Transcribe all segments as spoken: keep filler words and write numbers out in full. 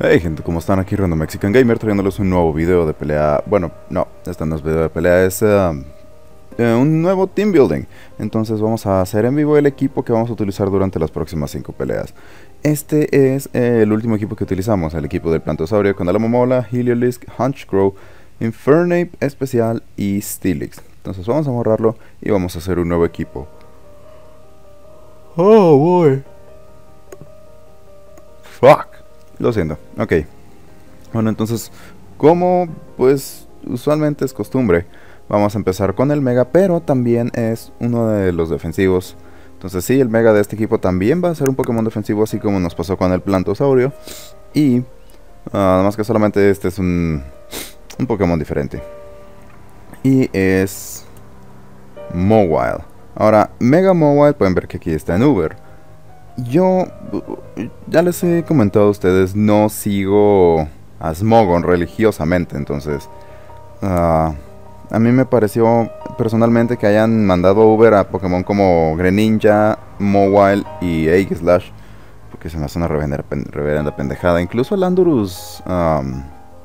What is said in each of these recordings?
Hey gente, ¿cómo están? Aquí Random Mexican Gamer trayéndoles un nuevo video de pelea. Bueno, no, este no es video de pelea, es uh, eh, un nuevo team building. Entonces vamos a hacer en vivo el equipo que vamos a utilizar durante las próximas cinco peleas. Este es eh, el último equipo que utilizamos, el equipo del Plantosaurio con Alamomola, Heliolisk, Honchkrow, Infernape especial y Steelix. Entonces vamos a borrarlo y vamos a hacer un nuevo equipo. Oh boy. Fuck. Lo siento, ok. Bueno, entonces, como pues usualmente es costumbre, vamos a empezar con el Mega, pero también es uno de los defensivos. Entonces sí, el Mega de este equipo también va a ser un Pokémon defensivo, así como nos pasó con el Plantosaurio. Y, uh, nada más que solamente este es un, un Pokémon diferente. Y es Mawile. Ahora, Mega Mawile, pueden ver que aquí está en Uber. Yo, ya les he comentado a ustedes, no sigo a Smogon religiosamente, entonces uh, a mí me pareció personalmente que hayan mandado Uber a Pokémon como Greninja, Mawile y Aegislash, porque se me hace una reverenda, reverenda pendejada. Incluso el Landorus, um,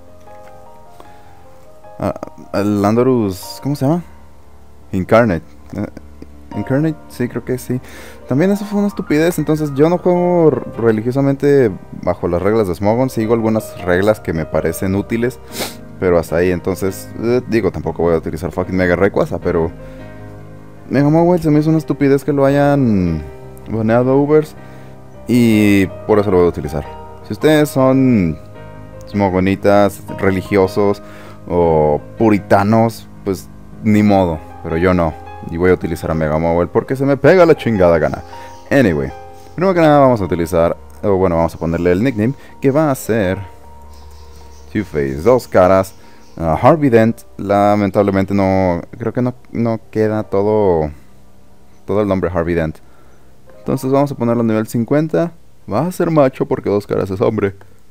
uh, el Landorus, ¿cómo se llama? Incarnate. Uh, Incarnate, sí, creo que sí. También eso fue una estupidez. Entonces yo no juego religiosamente bajo las reglas de Smogon. Sigo algunas reglas que me parecen útiles, pero hasta ahí. Entonces, eh, digo, tampoco voy a utilizar fucking Mega Rayquaza, pero Mega Mawile se me hizo una estupidez que lo hayan baneado a Ubers, y por eso lo voy a utilizar. Si ustedes son smogonitas, religiosos o puritanos, pues ni modo, pero yo no. Y voy a utilizar a Mega Mawile porque se me pega la chingada gana. Anyway, primero que nada vamos a utilizar, o bueno, vamos a ponerle el nickname, que va a ser Two-Face, dos caras. uh, Harvey Dent, lamentablemente no, creo que no, no queda todo, todo el nombre Harvey Dent. Entonces vamos a ponerlo a nivel cincuenta. Va a ser macho porque dos caras es hombre.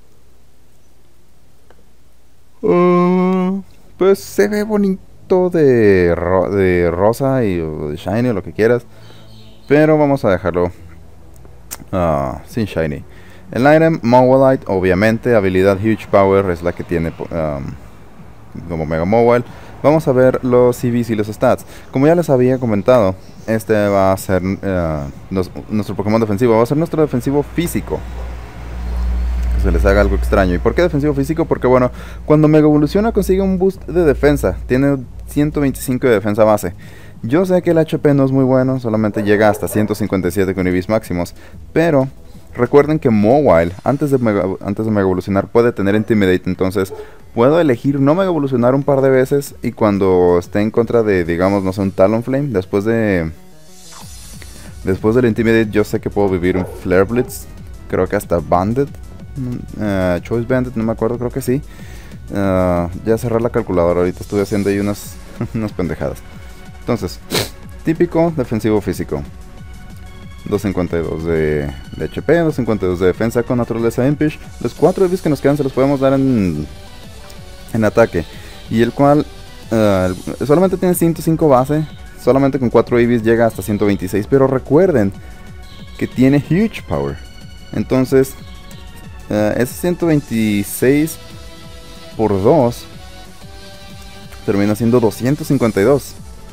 uh, Pues se ve bonito de, ro de rosa y o de shiny o lo que quieras, pero vamos a dejarlo uh, sin shiny. El item Mawilite, obviamente, habilidad Huge Power es la que tiene um, como Mega Mawile. Vamos a ver los C Vs y los stats. Como ya les había comentado, este va a ser uh, nos, nuestro Pokémon defensivo, va a ser nuestro defensivo físico. Se les haga algo extraño. ¿Y por qué defensivo físico? Porque bueno, cuando Mega Evoluciona consigue un boost de defensa. Tiene ciento veinticinco de defensa base. Yo sé que el H P no es muy bueno, solamente llega hasta ciento cincuenta y siete con I Vs máximos, pero recuerden que Mawile antes de, mega, antes de Mega Evolucionar puede tener Intimidate. Entonces puedo elegir no Mega Evolucionar un par de veces, y cuando esté en contra de, digamos, no sé, un Talonflame, después de Después del Intimidate yo sé que puedo vivir un Flare Blitz. Creo que hasta Bandit, Uh, Choice Bandit, no me acuerdo, creo que sí. uh, Ya cerré la calculadora, ahorita estuve haciendo ahí unas, unas pendejadas. Entonces, típico defensivo físico, doscientos cincuenta y dos de, de H P, doscientos cincuenta y dos de defensa con naturaleza Impish. Los cuatro I Vs que nos quedan se los podemos dar en, en ataque, y el cual uh, solamente tiene ciento cinco base. Solamente con cuatro I Vs llega hasta ciento veintiséis, pero recuerden que tiene Huge Power. Entonces Uh, ese ciento veintiséis por dos termina siendo doscientos cincuenta y dos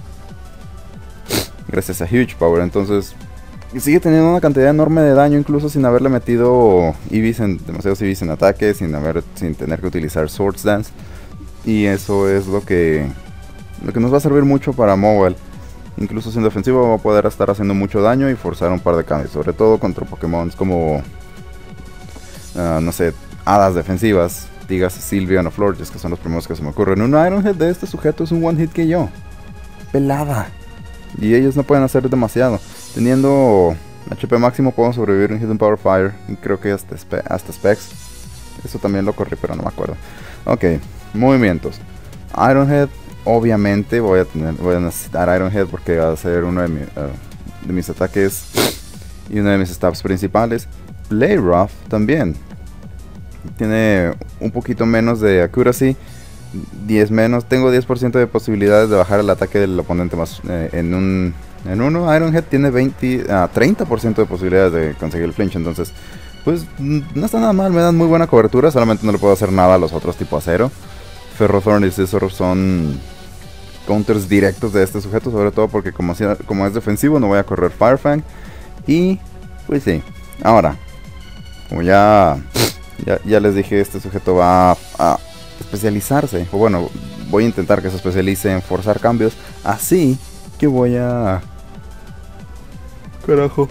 gracias a Huge Power. Entonces sigue teniendo una cantidad enorme de daño, incluso sin haberle metido I Vs en, demasiados I Vs en ataque, sin, haber, sin tener que utilizar Swords Dance. Y eso es lo que, lo que nos va a servir mucho para Mawile. Incluso siendo defensivo va a poder estar haciendo mucho daño y forzar un par de cambios, sobre todo contra Pokémon como Uh, no sé, hadas defensivas, digas Sylveon o Florges, que son los primeros que se me ocurren. Un Iron Head de este sujeto es un one hit que yo, pelada, y ellos no pueden hacer demasiado. Teniendo H P máximo puedo sobrevivir un Hidden Power Fire, y creo que hasta, spe hasta Specs. Eso también lo corrí, pero no me acuerdo. Ok, movimientos. Iron Head, obviamente voy a, tener, voy a necesitar Iron Head porque va a ser uno de, mi, uh, de mis ataques y uno de mis stabs principales. Play Rough también tiene un poquito menos de accuracy, diez menos. Tengo diez por ciento de posibilidades de bajar el ataque del oponente más eh, en un en uno. Iron Head tiene veinte, ah, treinta por ciento de posibilidades de conseguir el flinch. Entonces pues no está nada mal, me dan muy buena cobertura, solamente no le puedo hacer nada a los otros tipo acero. Ferrothorn y Scizor son counters directos de este sujeto, sobre todo porque como, si, como es defensivo no voy a correr Firefang. Y pues sí, ahora, como ya, ya, ya les dije, este sujeto va a especializarse, o bueno, voy a intentar que se especialice en forzar cambios, así que voy a... Carajo.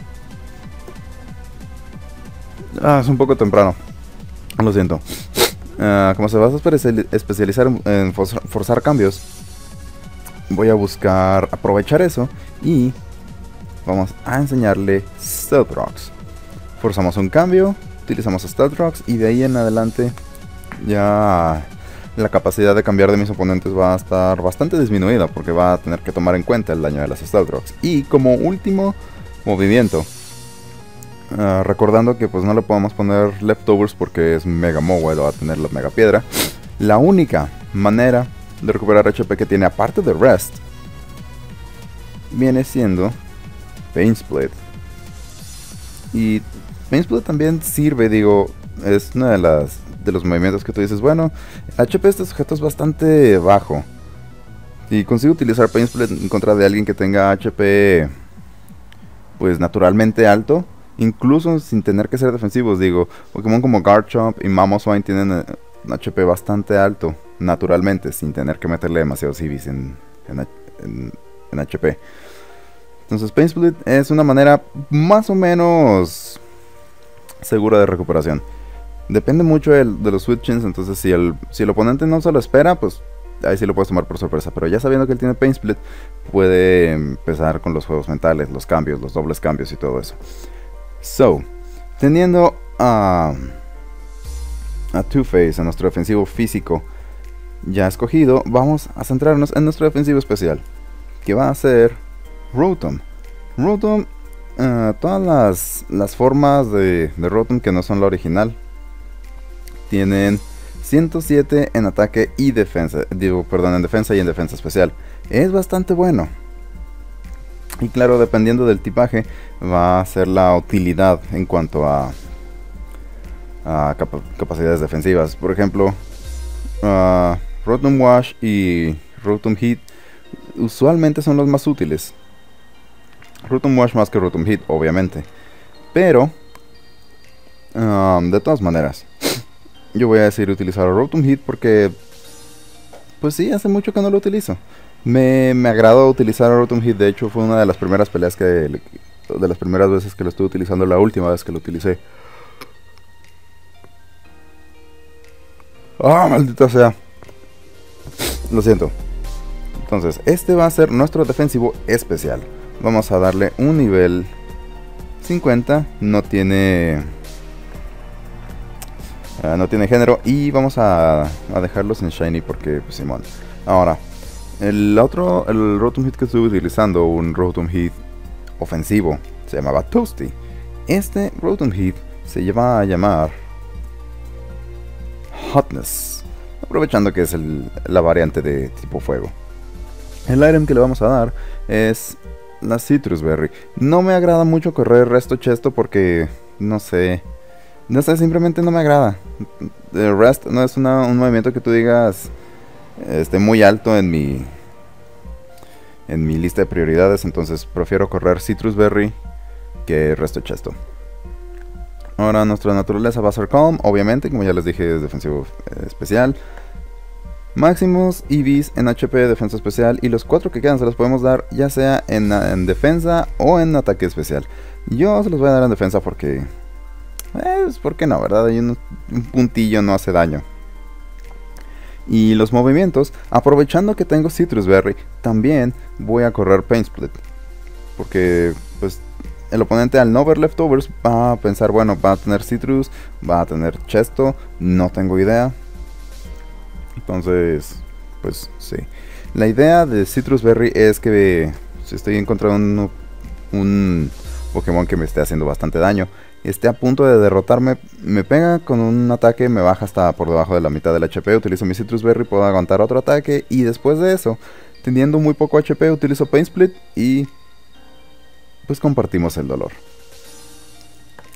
Ah, es un poco temprano, lo siento. Uh, como se va a especializar en forzar, forzar cambios, voy a buscar aprovechar eso y vamos a enseñarle Stealth Rocks. Forzamos un cambio, utilizamos Stealth Rocks y de ahí en adelante ya la capacidad de cambiar de mis oponentes va a estar bastante disminuida porque va a tener que tomar en cuenta el daño de las Stealth Rocks. Y como último movimiento, Uh, recordando que pues no le podemos poner leftovers porque es mega mobile, va a tener la mega piedra. La única manera de recuperar H P que tiene aparte de rest viene siendo Pain Split. Y Pain Split también sirve, digo, es una de las de los movimientos que tú dices, bueno, el H P de este sujeto es bastante bajo y consigo utilizar Pain Split en contra de alguien que tenga H P pues naturalmente alto, incluso sin tener que ser defensivos. Digo, Pokémon como Garchomp y Mamoswine tienen un H P bastante alto, naturalmente, sin tener que meterle demasiados C Vs en, en, en, en H P. Entonces Pain Split es una manera más o menos segura de recuperación. Depende mucho de, de los switchings, entonces si el, si el oponente no se lo espera, pues ahí sí lo puedes tomar por sorpresa. Pero ya sabiendo que él tiene Pain Split, puede empezar con los juegos mentales, los cambios, los dobles cambios y todo eso. So, teniendo a, a Two-Face, a nuestro defensivo físico ya escogido, vamos a centrarnos en nuestro defensivo especial, que va a ser Rotom. Rotom, uh, todas las, las formas de, de Rotom que no son la original, tienen ciento siete en ataque y defensa, digo, perdón, en defensa y en defensa especial. Es bastante bueno. Y claro, dependiendo del tipaje, va a ser la utilidad en cuanto a, a capa capacidades defensivas. Por ejemplo, uh, Rotom Wash y Rotom Heat usualmente son los más útiles. Rotom Wash más que Rotom Heat, obviamente. Pero, um, de todas maneras, yo voy a decir utilizar Rotom Heat porque, pues sí, hace mucho que no lo utilizo. Me, me agradó utilizar a Rotom Heat, de hecho fue una de las primeras peleas que... De las primeras veces que lo estuve utilizando, la última vez que lo utilicé. ¡Ah, maldita sea! Lo siento. Entonces, este va a ser nuestro defensivo especial. Vamos a darle un nivel cincuenta, no tiene... Uh, no tiene género y vamos a, a dejarlos en Shiny porque, pues, Simón. Ahora, el otro, el Rotom Heat que estuve utilizando, un Rotom Heat ofensivo, se llamaba Toasty. Este Rotom Heat se lleva a llamar Hotness, aprovechando que es el, la variante de tipo fuego. El item que le vamos a dar es la Citrus Berry. No me agrada mucho correr Resto Chesto porque, no sé, no sé, simplemente no me agrada. El Rest no es una, un movimiento que tú digas esté muy alto en mi en mi lista de prioridades, entonces prefiero correr Citrus Berry que Resto Chesto. Ahora nuestra naturaleza va a ser Calm, obviamente, como ya les dije, es defensivo eh, especial. Máximos E Vs en H P, defensa especial, y los cuatro que quedan se los podemos dar ya sea en, en defensa o en ataque especial. Yo se los voy a dar en defensa porque... Pues, ¿por qué no, verdad? Hay un, un puntillo no hace daño. Y los movimientos, aprovechando que tengo Citrus Berry, también voy a correr Pain Split. Porque, pues, el oponente al no ver leftovers va a pensar, bueno, va a tener Citrus, va a tener Chesto, no tengo idea. Entonces, pues, sí. La idea de Citrus Berry es que si estoy encontrando un, un Pokémon que me esté haciendo bastante daño, esté a punto de derrotarme, me pega con un ataque, me baja hasta por debajo de la mitad del H P, utilizo mi Citrus Berry, puedo aguantar otro ataque, y después de eso, teniendo muy poco H P, utilizo Pain Split y pues compartimos el dolor.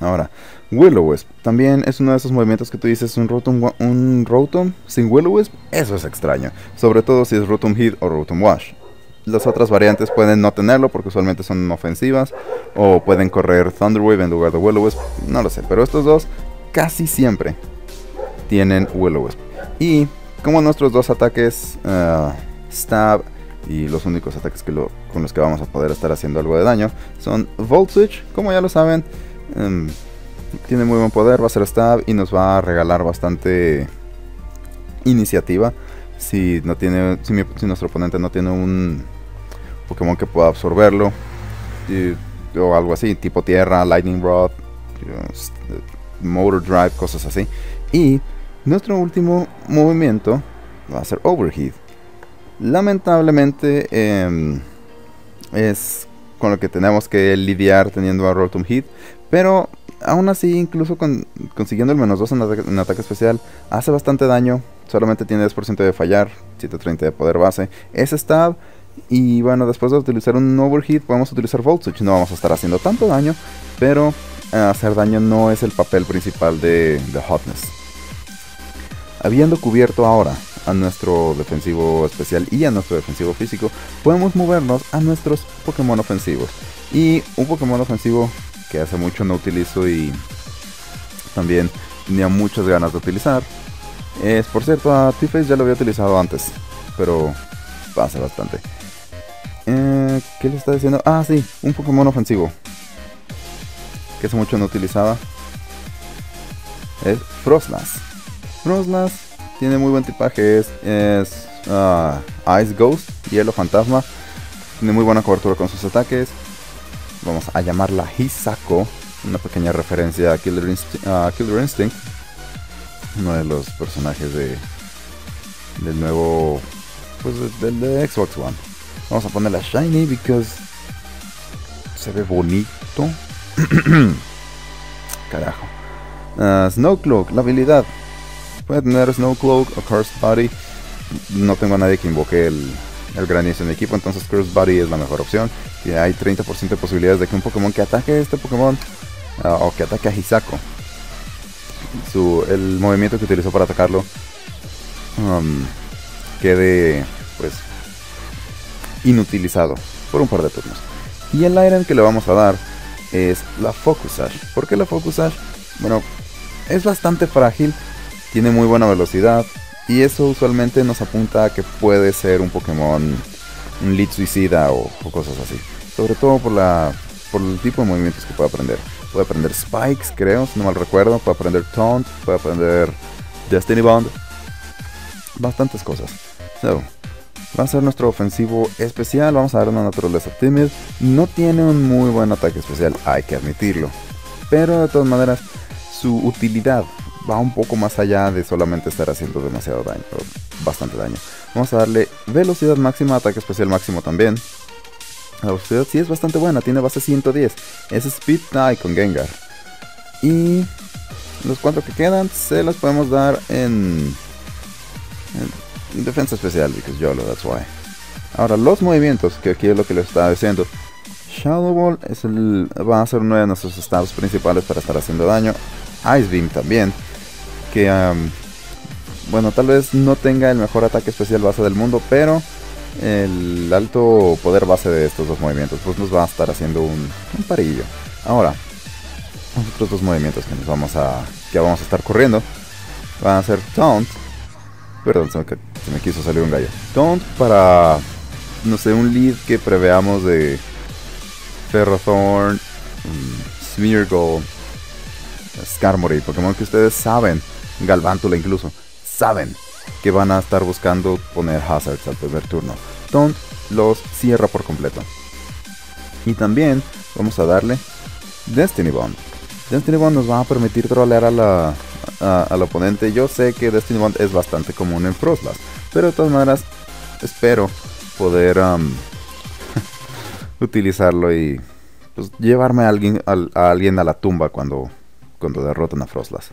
Ahora, Will-O-Wisp también es uno de esos movimientos que tú dices, un Rotom, un Rotom sin Will-O-Wisp, eso es extraño, sobre todo si es Rotom Hit o Rotom Wash. Las otras variantes pueden no tenerlo porque usualmente son ofensivas, o pueden correr Thunder Wave en lugar de Will-O-Wisp, no lo sé, pero estos dos casi siempre tienen Will-O-Wisp. Y como nuestros dos ataques, uh, Stab, y los únicos ataques que lo, con los que vamos a poder estar haciendo algo de daño son Volt Switch, como ya lo saben, um, tiene muy buen poder, va a ser Stab y nos va a regalar bastante iniciativa si, no tiene, si, mi, si nuestro oponente no tiene un Pokémon que pueda absorberlo, y, o algo así, tipo Tierra, Lightning Rod, Motor Drive, cosas así. Y nuestro último movimiento va a ser Overheat. Lamentablemente eh, es con lo que tenemos que lidiar teniendo a Rotom Hit, pero aún así, incluso con, consiguiendo el menos dos en, ata en ataque especial, hace bastante daño. Solamente tiene diez por ciento de fallar, ciento treinta de poder base, es Stab. Y bueno, después de utilizar un Overheat podemos utilizar Volt Switch. No vamos a estar haciendo tanto daño, pero eh, hacer daño no es el papel principal de, de Hotness. Habiendo cubierto ahora a nuestro defensivo especial y a nuestro defensivo físico, podemos movernos a nuestros Pokémon ofensivos. Y un Pokémon ofensivo que hace mucho no utilizo y también tenía muchas ganas de utilizar es, por cierto, a T-Face ya lo había utilizado antes, pero hace bastante. Eh, ¿Qué le está diciendo? Ah, sí, un Pokémon ofensivo que hace mucho no utilizaba es Frostlass. Frostlass tiene muy buen tipaje, es, es uh, Ice Ghost, Hielo Fantasma. Tiene muy buena cobertura con sus ataques. Vamos a llamarla Hisako, una pequeña referencia a Killer, Inst uh, Killer Instinct, uno de los personajes de del nuevo, pues del de, de Xbox One. Vamos a ponerla Shiny because se ve bonito. Carajo. Uh, Snowcloak, la habilidad. Puede tener Snowcloak o Cursed Body. No tengo a nadie que invoque el, el granizo en mi equipo, entonces Cursed Body es la mejor opción. Y hay treinta por ciento de posibilidades de que un Pokémon que ataque a este Pokémon uh, o que ataque a Hisako, su, el movimiento que utilizó para atacarlo, um, quede pues inutilizado por un par de turnos. Y el item que le vamos a dar es la Focus Sash. ¿Por qué la Focus Sash? Bueno, es bastante frágil, tiene muy buena velocidad y eso usualmente nos apunta a que puede ser un Pokémon, un lead suicida o, o cosas así. Sobre todo por, la, por el tipo de movimientos que puede aprender. Puede aprender Spikes, creo, si no mal recuerdo. Puede aprender Taunt, puede aprender Destiny Bond. Bastantes cosas. So, va a ser nuestro ofensivo especial. Vamos a dar una naturaleza Timid. No tiene un muy buen ataque especial, hay que admitirlo. Pero de todas maneras, su utilidad va un poco más allá de solamente estar haciendo demasiado daño, o bastante daño. Vamos a darle velocidad máxima, ataque especial máximo también. La velocidad sí es bastante buena, tiene base ciento diez. Es Speed Die con Gengar. Y los cuatro que quedan se los podemos dar en, en defensa especial, because YOLO, that's why. Ahora, los movimientos, que aquí es lo que les estaba diciendo. Shadow Ball es el, va a ser uno de nuestros stabs principales para estar haciendo daño. Ice Beam también, que um, bueno, tal vez no tenga el mejor ataque especial base del mundo, pero el alto poder base de estos dos movimientos pues nos va a estar haciendo un, un parillo. Ahora, los otros dos movimientos que nos vamos a que vamos a estar corriendo van a ser Taunt. Perdón, se me, se me quiso salir un gallo. Taunt para, no sé, un lead que preveamos de Ferrothorn, um, Smeargle, Skarmory, Pokémon que ustedes saben, Galvántula incluso, saben que van a estar buscando poner Hazards al primer turno. Taunt los cierra por completo. Y también vamos a darle Destiny Bond. Destiny Bond nos va a permitir trolear a la, a, al oponente. Yo sé que Destiny Bond es bastante común en Frostlass, pero de todas maneras espero poder um, utilizarlo y pues, llevarme a alguien, a, a alguien a la tumba cuando, cuando derroten a Frostlass.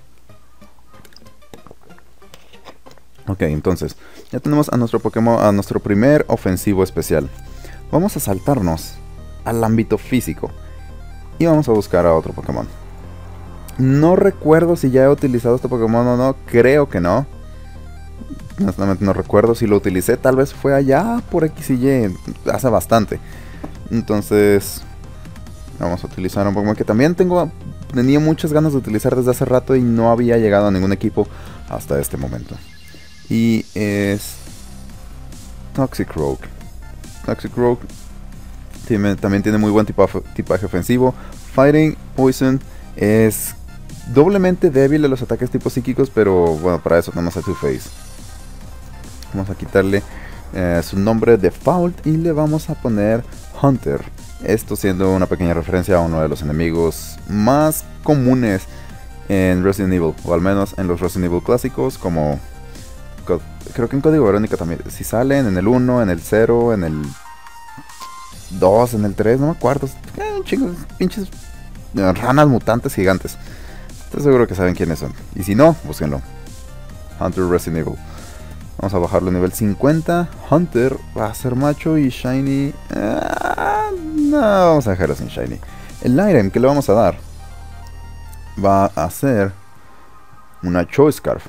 Ok, entonces ya tenemos a nuestro Pokémon, a nuestro primer ofensivo especial. Vamos a saltarnos al ámbito físico y vamos a buscar a otro Pokémon. No recuerdo si ya he utilizado este Pokémon o no. Creo que no. Honestamente no recuerdo si lo utilicé. Tal vez fue allá por X y Y. Hace bastante. Entonces vamos a utilizar un Pokémon que también tengo... Tenía muchas ganas de utilizar desde hace rato y no había llegado a ningún equipo hasta este momento. Y es... Toxicroak. Toxicroak tiene, también tiene muy buen tipaje, tipaje ofensivo. Fighting, Poison. Es doblemente débil a los ataques tipo psíquicos, pero bueno, para eso tenemos a Two-Face. Vamos a quitarle eh, su nombre default y le vamos a poner Hunter. Esto siendo una pequeña referencia a uno de los enemigos más comunes en Resident Evil, o al menos en los Resident Evil clásicos, como creo que en Código Verónica también. Si salen en el uno, en el cero, en el dos, en el tres, no me acuerdo. Eh, chingos, pinches ranas mutantes gigantes. Estoy seguro que saben quiénes son. Y si no, búsquenlo. Hunter Resident Evil. Vamos a bajarlo a nivel cincuenta. Hunter va a ser macho y Shiny... Uh, no, vamos a dejarlo sin Shiny. El item que le vamos a dar va a ser una Choice Scarf.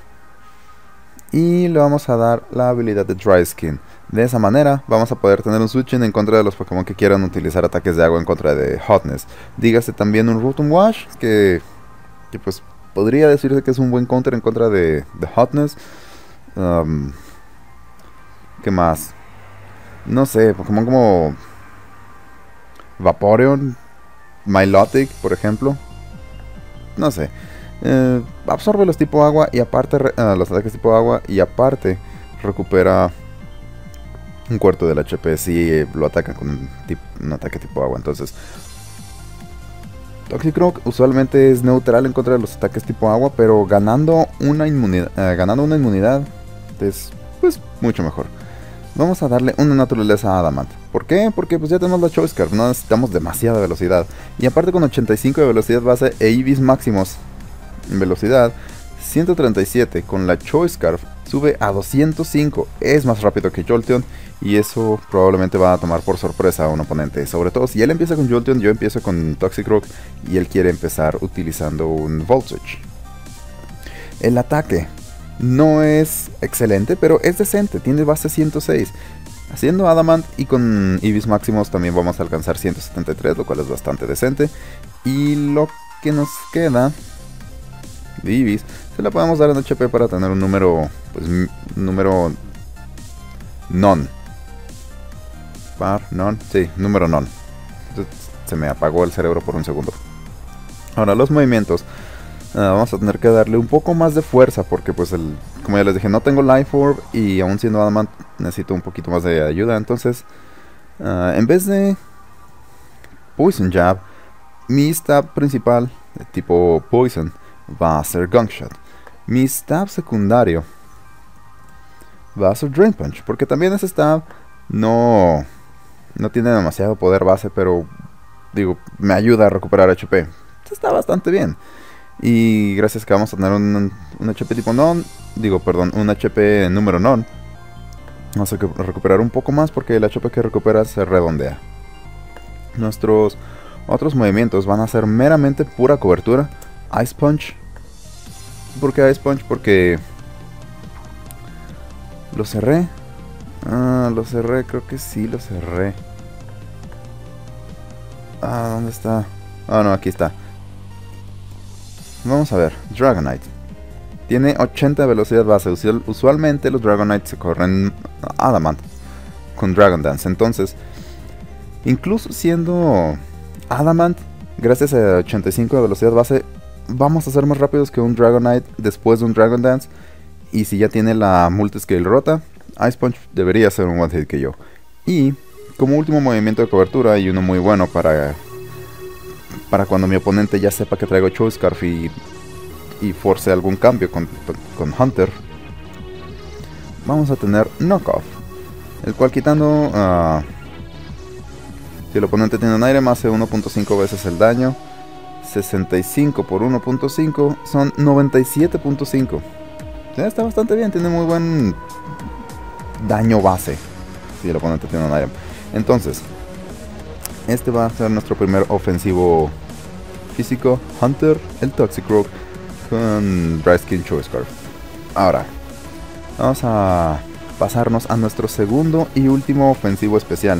Y le vamos a dar la habilidad de Dry Skin. De esa manera vamos a poder tener un switching en contra de los Pokémon que quieran utilizar ataques de agua en contra de Hotness. Dígase también un Rotom Wash, que, que pues podría decirse que es un buen counter en contra de, de Hotness. Um, ¿Qué más? No sé, Pokémon como Vaporeon, Milotic, por ejemplo. No sé. Eh, absorbe los tipo agua y aparte uh, los ataques tipo agua y aparte recupera un cuarto del H P si lo atacan con un, tipo, un ataque tipo agua. Entonces Toxicroak usualmente es neutral en contra de los ataques tipo agua, pero ganando una inmunidad, uh, ganando una inmunidad es pues mucho mejor. Vamos a darle una naturaleza a Adamant. ¿Por qué? Porque pues ya tenemos la Choice Scarf, no necesitamos demasiada velocidad. Y aparte con ochenta y cinco de velocidad base e I V Is máximos en velocidad, ciento treinta y siete con la Choice Scarf sube a doscientos cinco. Es más rápido que Jolteon y eso probablemente va a tomar por sorpresa a un oponente. Sobre todo si él empieza con Jolteon, yo empiezo con Toxicroak y él quiere empezar utilizando un Volt Switch. El ataque no es excelente, pero es decente, tiene base ciento seis. Haciendo Adamant y con I V Is máximos también vamos a alcanzar ciento setenta y tres, lo cual es bastante decente. Y lo que nos queda de I V Is se la podemos dar en H P para tener un número, pues, un número non. Par, non, sí, número non. Entonces, se me apagó el cerebro por un segundo. Ahora los movimientos. Uh, vamos a tener que darle un poco más de fuerza porque pues el, como ya les dije, no tengo Life Orb y aún siendo Adamant necesito un poquito más de ayuda. Entonces uh, en vez de Poison Jab, mi stab principal de tipo Poison va a ser Gunk Shot. Mi stab secundario va a ser Drain Punch, porque también ese stab no, no tiene demasiado poder base, pero digo, me ayuda a recuperar H P. Está bastante bien. Y gracias que vamos a tener un, un H P tipo non, digo, perdón, un H P número non, vamos a recuperar un poco más porque el H P que recupera se redondea. Nuestros otros movimientos van a ser meramente pura cobertura. Ice Punch. ¿Por qué Ice Punch? Porque lo cerré. Ah, lo cerré, creo que sí lo cerré. Ah, ¿dónde está? Ah, no, aquí está. Vamos a ver, Dragonite. Tiene ochenta de velocidad base. Usual, usualmente los Dragonite se corren Adamant con Dragon Dance. Entonces, incluso siendo Adamant, gracias a ochenta y cinco de velocidad base, vamos a ser más rápidos que un Dragonite después de un Dragon Dance. Y si ya tiene la Multiscale rota, Ice Punch debería ser un one hit que yo. Y como último movimiento de cobertura, y uno muy bueno para... para cuando mi oponente ya sepa que traigo Choice Scarf y, y force algún cambio con, con Hunter, vamos a tener Knockoff, el cual quitando uh, si el oponente tiene un aire más hace uno punto cinco veces el daño. Sesenta y cinco por uno punto cinco son noventa y siete punto cinco. Ya está bastante bien, tiene muy buen daño base si el oponente tiene un aire. Entonces este va a ser nuestro primer ofensivo físico Hunter, el Toxic Rogue, con Dry Skin Choice Scarf. Ahora, vamos a pasarnos a nuestro segundo y último ofensivo especial.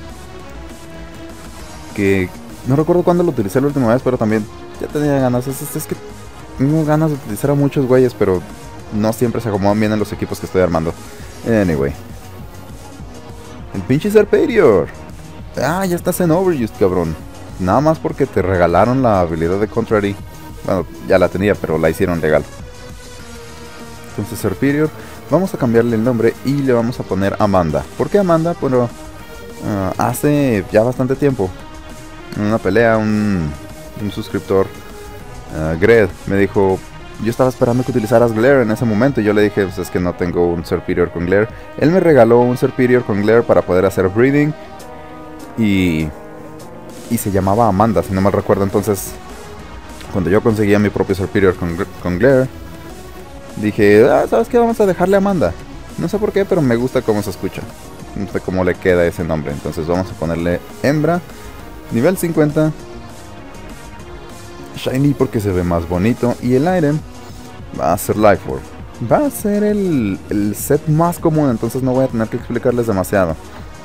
Que no recuerdo cuándo lo utilicé la última vez, pero también ya tenía ganas. Es, es, es que tengo ganas de utilizar a muchos güeyes, pero no siempre se acomodan bien en los equipos que estoy armando. Anyway. El pinche Serperior. Ah, ya estás en Overused, cabrón. Nada más porque te regalaron la habilidad de Contrary. Bueno, ya la tenía, pero la hicieron legal. Entonces Serperior, vamos a cambiarle el nombre y le vamos a poner Amanda. ¿Por qué Amanda? Bueno, uh, hace ya bastante tiempo, en una pelea, un, un suscriptor, uh, Gred, me dijo... Yo estaba esperando que utilizaras Glare en ese momento y yo le dije, pues es que no tengo un Serperior con Glare. Él me regaló un Serperior con Glare para poder hacer breeding. Y... Y se llamaba Amanda, si no mal recuerdo. Entonces, cuando yo conseguía mi propio Serperior con, con Glare, dije, ah, ¿sabes qué? Vamos a dejarle a Amanda. No sé por qué, pero me gusta cómo se escucha. No sé cómo le queda ese nombre. Entonces vamos a ponerle hembra, nivel cincuenta. Shiny porque se ve más bonito. Y el item va a ser Life Orb. Va a ser el, el set más común, entonces no voy a tener que explicarles demasiado.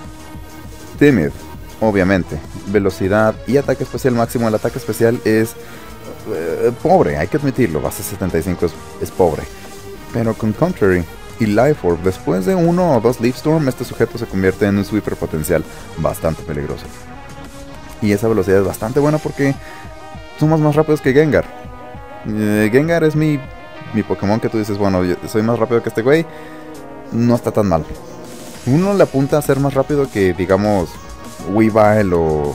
Timid, obviamente. Velocidad y ataque especial máximo. El ataque especial es eh, pobre, hay que admitirlo. Base setenta y cinco es, es pobre. Pero con Contrary y Life Orb, después de uno o dos Leaf Storm, este sujeto se convierte en un sweeper potencial bastante peligroso. Y esa velocidad es bastante buena porque somos más rápidos que Gengar. Eh, Gengar es mi, mi Pokémon que tú dices, bueno, yo soy más rápido que este güey. No está tan mal. Uno le apunta a ser más rápido que, digamos, Weavile o,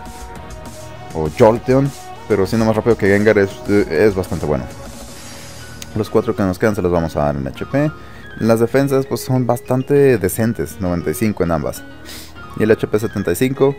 o Jolteon. Pero siendo más rápido que Gengar es, es bastante bueno. Los cuatro que nos quedan se los vamos a dar en H P. Las defensas pues son bastante decentes, noventa y cinco en ambas. Y el H P setenta y cinco,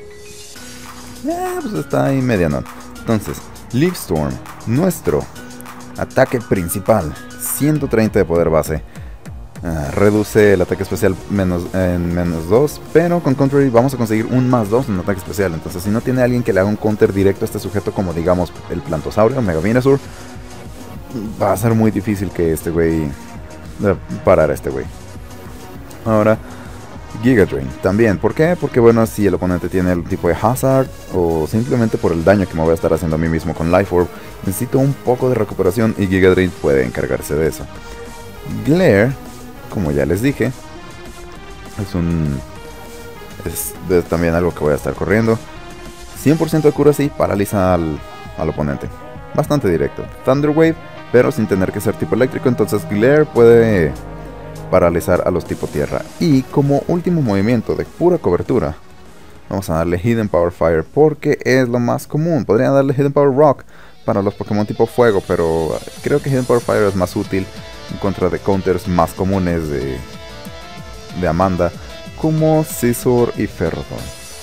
eh, pues está ahí mediano. Entonces, Leaf Storm, nuestro ataque principal, ciento treinta de poder base. Uh, reduce el ataque especial menos, en menos dos, pero con Contrary vamos a conseguir un más dos en ataque especial. Entonces, si no tiene alguien que le haga un counter directo a este sujeto, como digamos el Plantosaurio, Mega Venusaur, va a ser muy difícil que este güey uh, parar a este güey. Ahora, Giga Drain también. ¿Por qué? Porque bueno, si el oponente tiene el tipo de Hazard o simplemente por el daño que me voy a estar haciendo a mí mismo con Life Orb, necesito un poco de recuperación y Giga Drain puede encargarse de eso. Glare, como ya les dije, es un es, es también algo que voy a estar corriendo. cien por ciento de accuracy, paraliza al, al oponente. Bastante directo. Thunder Wave, pero sin tener que ser tipo eléctrico, entonces Glare puede paralizar a los tipo tierra. Y como último movimiento de pura cobertura, vamos a darle Hidden Power Fire porque es lo más común. Podría darle Hidden Power Rock para los Pokémon tipo fuego, pero creo que Hidden Power Fire es más útil en contra de counters más comunes de, de Amanda, como Scizor y Ferrothorn.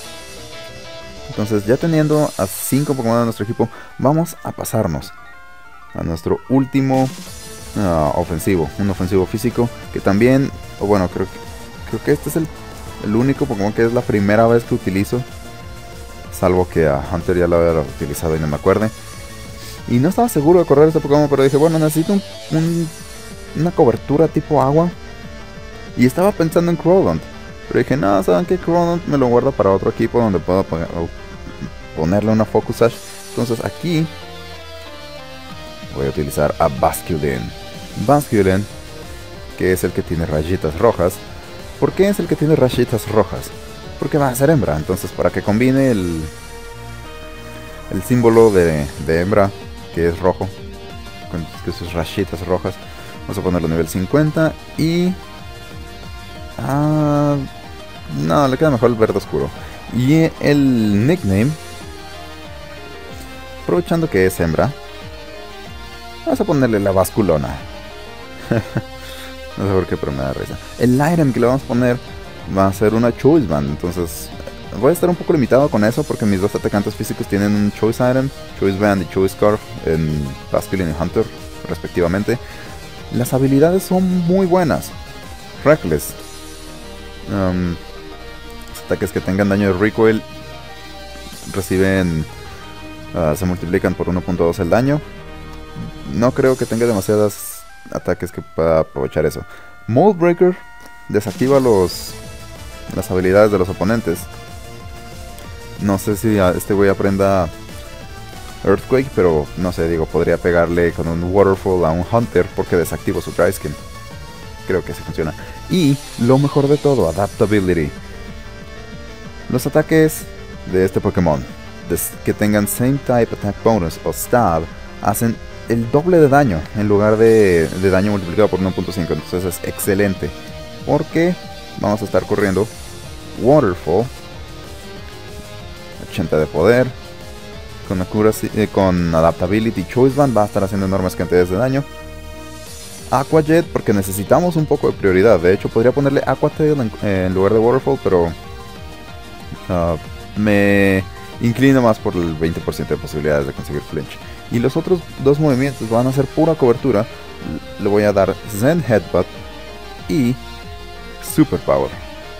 Entonces, ya teniendo a cinco Pokémon de nuestro equipo, vamos a pasarnos a nuestro último Uh, ofensivo, un ofensivo físico que también, o bueno, creo que, creo que este es el, el único Pokémon que es la primera vez que utilizo, salvo que a Hunter ya lo había utilizado y no me acuerde. Y no estaba seguro de correr este Pokémon, pero dije, bueno, necesito un, un, una cobertura tipo agua. Y estaba pensando en Crawdont, pero dije, no, ¿saben qué? Crawdont me lo guarda para otro equipo donde puedo poner, ponerle una Focus Sash. Entonces aquí voy a utilizar a Basculin. Basculin, que es el que tiene rayitas rojas. ¿Por qué es el que tiene rayitas rojas? Porque va a ser hembra, entonces para que combine el, el símbolo de, de hembra, que es rojo, con sus rayitas rojas, vamos a ponerlo a nivel cincuenta y... Ah, no, le queda mejor el verde oscuro. Y el nickname, aprovechando que es hembra, vamos a ponerle la Basculona. No sé por qué, pero me da risa. El item que le vamos a poner va a ser una Choice Band. Entonces voy a estar un poco limitado con eso porque mis dos atacantes físicos tienen un Choice Item, Choice Band y Choice Scarf en Basculin y Hunter respectivamente. Las habilidades son muy buenas. Reckless, um, los ataques que tengan daño de recoil reciben Uh, se multiplican por uno punto dos el daño. No creo que tenga demasiados ataques que pueda aprovechar eso. Mold Breaker desactiva los las habilidades de los oponentes. No sé si a este güey aprenda Earthquake, pero no sé, digo, podría pegarle con un Waterfall a un Hunter porque desactivo su Dry Skin. Creo que así funciona. Y lo mejor de todo, Adaptability. Los ataques de este Pokémon que tengan Same Type Attack Bonus o Stab hacen el doble de daño en lugar de, de daño multiplicado por uno punto cinco. Entonces es excelente, porque vamos a estar corriendo Waterfall, ochenta de poder, con, accuracy, eh, con Adaptability Choice Band va a estar haciendo enormes cantidades de daño. Aqua Jet, porque necesitamos un poco de prioridad. De hecho podría ponerle Aqua Tail en, eh, en lugar de Waterfall, pero uh, me inclino más por el veinte por ciento de posibilidades de conseguir flinch. Y los otros dos movimientos van a ser pura cobertura. Le voy a dar Zen Headbutt y Super Power.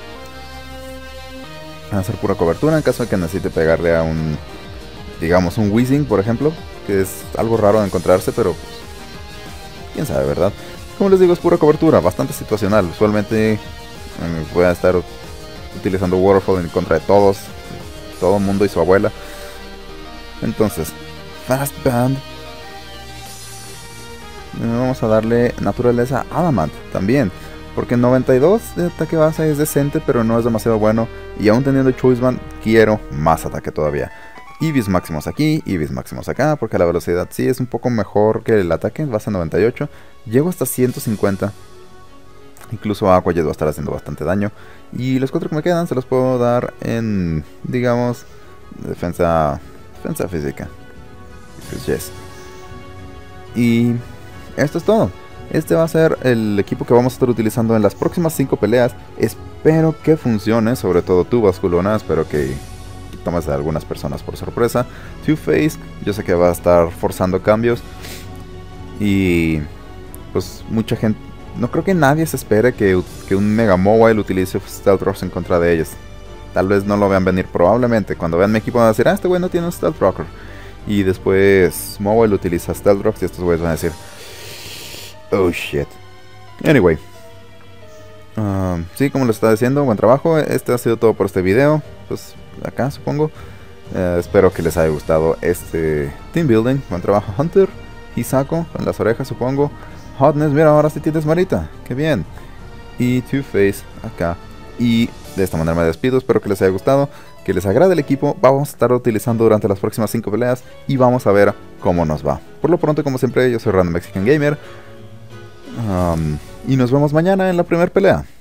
Van a ser pura cobertura en caso de que necesite pegarle a un, digamos, un Weezing, por ejemplo, que es algo raro de encontrarse, pero pues, quién sabe, ¿verdad? Como les digo, es pura cobertura, bastante situacional. Usualmente eh, voy a estar utilizando Waterfall en contra de todos, todo el mundo y su abuela. Entonces, Fast Band. Vamos a darle naturaleza Adamant también, porque noventa y dos de ataque base es decente, pero no es demasiado bueno. Y aún teniendo Choice Band, quiero más ataque todavía. Eevees máximos aquí, Eevees máximos acá, porque la velocidad sí es un poco mejor que el ataque, base noventa y ocho. Llego hasta ciento cincuenta. Incluso Aqua Jet va a estar haciendo bastante daño. Y los cuatro que me quedan se los puedo dar en, digamos, defensa, defensa física. Pues yes. Y esto es todo. Este va a ser el equipo que vamos a estar utilizando en las próximas cinco peleas. Espero que funcione, sobre todo tú, Basculona. Espero que tomes a algunas personas por sorpresa. Two-Face, yo sé que va a estar forzando cambios. Y pues mucha gente, no creo que nadie se espere que, que un Mega Mobile utilice Stealth Rocks en contra de ellos. Tal vez no lo vean venir, probablemente. Cuando vean mi equipo van a decir, ah, este güey no tiene un Stealth Rocker. Y después Mobile utiliza Stealth Rocks y estos güeyes van a decir, oh shit. Anyway. Um, sí, como les estaba diciendo, buen trabajo. Este ha sido todo por este video. Pues acá supongo. Uh, espero que les haya gustado este team building. Buen trabajo Hunter. Hisako con las orejas supongo. Hotness, mira, ahora sí tienes Marita. Qué bien. Y Two-Face acá. Y de esta manera me despido. Espero que les haya gustado, que les agrade el equipo. Vamos a estar utilizando durante las próximas cinco peleas y vamos a ver cómo nos va. Por lo pronto, como siempre, yo soy Random Mexican Gamer. Um, y nos vemos mañana en la primera pelea.